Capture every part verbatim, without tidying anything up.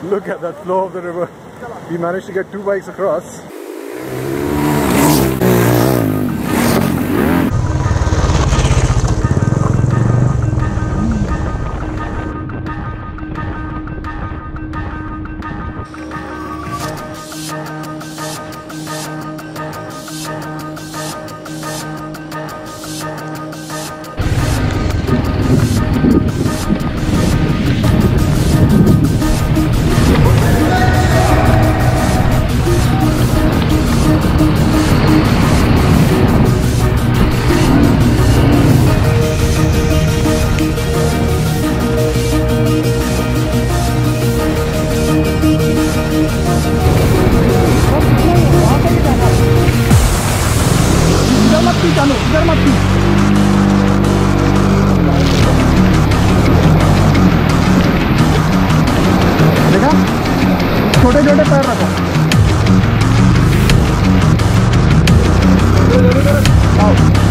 Look at that flow of the river. We managed to get two bikes across. देखा छोटे छोटे पैर रखो आओ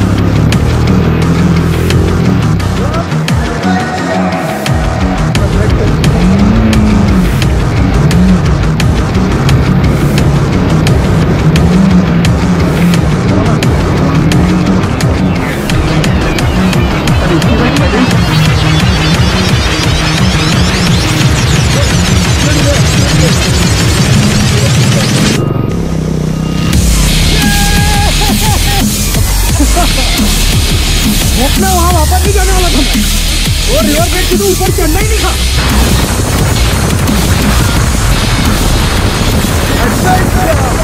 मैं वहाँ वापस नहीं जाने वाला था मैं और रिवर ब्रेक की तो ऊपर चढ़ना ही नहीं था। अच्छा